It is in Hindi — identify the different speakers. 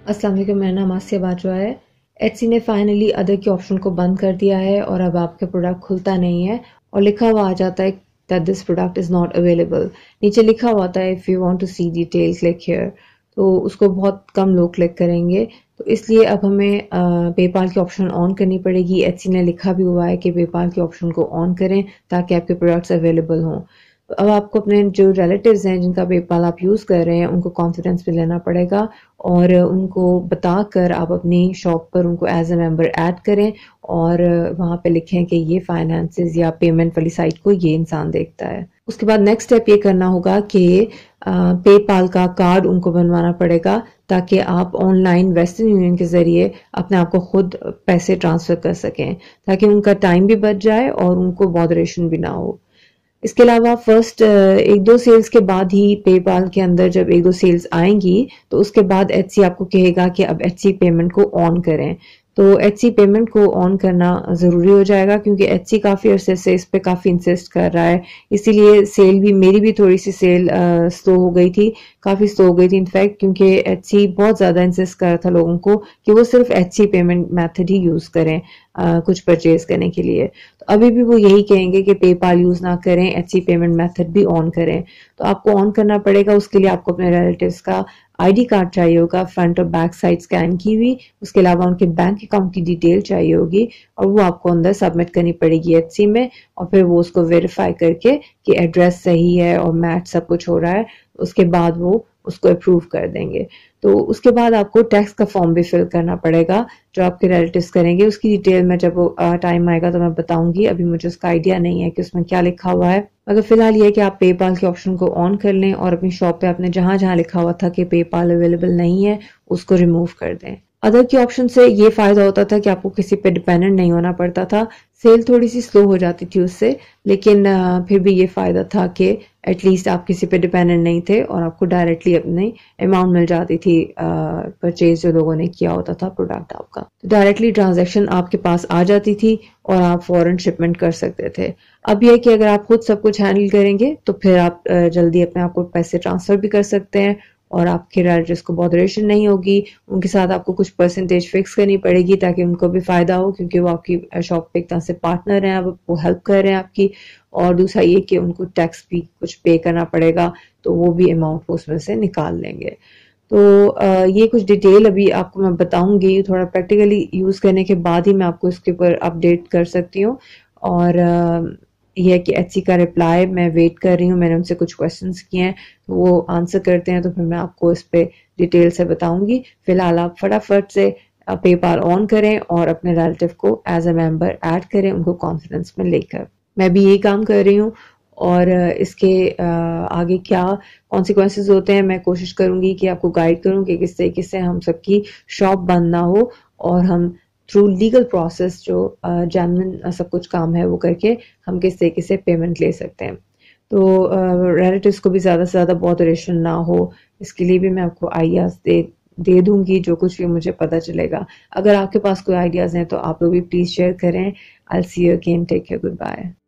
Speaker 1: अस्सलाम वालेकुम, मेरा नाम आसिया बाजवा है। एटसी ने फाइनली अदर के ऑप्शन को बंद कर दिया है और अब आपका प्रोडक्ट खुलता नहीं है और लिखा हुआ आ जाता है that this product is not available. नीचे लिखा हुआ होता है if you want to see detail click here, तो उसको बहुत कम लोग क्लिक करेंगे। तो इसलिए अब हमें पेपाल की ऑप्शन ऑन करनी पड़ेगी। एटसी ने लिखा भी हुआ है कि पेपाल के ऑप्शन को ऑन करें ताकि आपके प्रोडक्ट्स अवेलेबल हों। तो अब आपको अपने जो रिलेटिव्स हैं जिनका पेपाल आप यूज़ कर रहे हैं उनको कॉन्फिडेंस में लेना पड़ेगा और उनको बताकर आप अपनी शॉप पर उनको एज अ मेंबर ऐड करें और वहाँ पे लिखें कि ये फाइनेंसेस या पेमेंट वाली साइट को ये इंसान देखता है। उसके बाद नेक्स्ट स्टेप ये करना होगा कि पेपाल का कार्ड उनको बनवाना पड़ेगा ताकि आप ऑनलाइन वेस्टर्न यूनियन के ज़रिए अपने आप को खुद पैसे ट्रांसफ़र कर सकें, ताकि उनका टाइम भी बच जाए और उनको बॉदरेशन भी ना हो। इसके अलावा फर्स्ट एक दो सेल्स के बाद ही पेपाल के अंदर जब एक दो सेल्स आएंगी तो उसके बाद एटसी आपको कहेगा कि अब एटसी पेमेंट को ऑन करें। तो एटसी पेमेंट को ऑन करना ज़रूरी हो जाएगा क्योंकि एटसी काफ़ी अरसे से इस पे काफ़ी इंसिस्ट कर रहा है। इसीलिए सेल भी मेरी भी थोड़ी सी सेल स्लो हो गई थी, काफ़ी स्लो हो गई थी इनफैक्ट, क्योंकि एटसी बहुत ज़्यादा इंसिस्ट कर रहा था लोगों को कि वो सिर्फ एटसी पेमेंट मेथड ही यूज़ करें कुछ परचेज करने के लिए। तो अभी भी वो यही कहेंगे कि पेपाल यूज़ ना करें, एटसी पेमेंट मेथड भी ऑन करें। तो आपको ऑन करना पड़ेगा। उसके लिए आपको अपने रिलेटिव्स का आईडी कार्ड चाहिए होगा, फ्रंट और बैक साइड स्कैन की हुई। उसके अलावा उनके बैंक अकाउंट की डिटेल चाहिए होगी और वो आपको अंदर सबमिट करनी पड़ेगी एटसी में, और फिर वो उसको वेरीफाई करके कि एड्रेस सही है और मैच सब कुछ हो रहा है, उसके बाद वो उसको अप्रूव कर देंगे। तो उसके बाद आपको टैक्स का फॉर्म भी फिल करना पड़ेगा जो आपके रिलेटिव्स करेंगे। उसकी डिटेल में जब वो टाइम आएगा तो मैं बताऊंगी, अभी मुझे उसका आइडिया नहीं है कि उसमें क्या लिखा हुआ है। मगर फिलहाल ये है कि आप पेपाल के ऑप्शन को ऑन कर लें और अपनी शॉप पे आपने जहां जहां लिखा हुआ था कि पेपाल अवेलेबल नहीं है उसको रिमूव कर दें। अदर के ऑप्शन से ये फायदा होता था कि आपको किसी पे डिपेंडेंट नहीं होना पड़ता था। सेल थोड़ी सी स्लो हो जाती थी उससे, लेकिन फिर भी ये फायदा था कि एटलीस्ट आप किसी पे डिपेंडेंट नहीं थे और आपको डायरेक्टली अपनी अमाउंट मिल जाती थी परचेज जो लोगों ने किया होता था प्रोडक्ट आपका। तो डायरेक्टली ट्रांजैक्शन आपके पास आ जाती थी और आप फौरन शिपमेंट कर सकते थे। अब यह कि अगर आप खुद सब कुछ हैंडल करेंगे तो फिर आप जल्दी अपने आप को पैसे ट्रांसफर भी कर सकते हैं और आपके रिलेटिव्स को बॉदरेशन नहीं होगी। उनके साथ आपको कुछ परसेंटेज फिक्स करनी पड़ेगी ताकि उनको भी फायदा हो, क्योंकि वो आपकी शॉप पे एक तरह से पार्टनर हैं, वो हेल्प कर रहे हैं आपकी। और दूसरा ये कि उनको टैक्स भी कुछ पे करना पड़ेगा, तो वो भी अमाउंट वो उसमें से निकाल लेंगे। तो ये कुछ डिटेल अभी आपको मैं बताऊंगी, थोड़ा प्रैक्टिकली यूज करने के बाद ही मैं आपको इसके ऊपर अपडेट कर सकती हूँ। और यह है कि एचसी का रिप्लाई मैं वेट कर रही हूँ। मैंने उनसे कुछ क्वेश्चंस किए हैं, तो वो आंसर करते हैं तो फिर मैं आपको इस पे डिटेल से बताऊंगी। फिलहाल आप फटाफट से पेपाल ऑन करें और अपने रिलेटिव को एज अ मेंबर ऐड करें, उनको कॉन्फिडेंस में लेकर। मैं भी यही काम कर रही हूँ और इसके आगे क्या कॉन्सिक्वेंसेज होते हैं मैं कोशिश करूंगी कि आपको गाइड करूं कि किस तरीके से हम सबकी शॉप बंद ना हो और हम थ्रू लीगल प्रोसेस जो जेन्युइन सब कुछ काम है वो करके हम किस तरीके से पेमेंट ले सकते हैं। तो रिलेटिव्स को भी ज़्यादा से ज़्यादा बॉदरेशन ना हो, इसके लिए भी मैं आपको आइडियाज़ दे दूंगी जो कुछ भी मुझे पता चलेगा। अगर आपके पास कोई आइडियाज़ हैं तो आप लोग भी प्लीज़ शेयर करें। I will see you again, take care, good bye.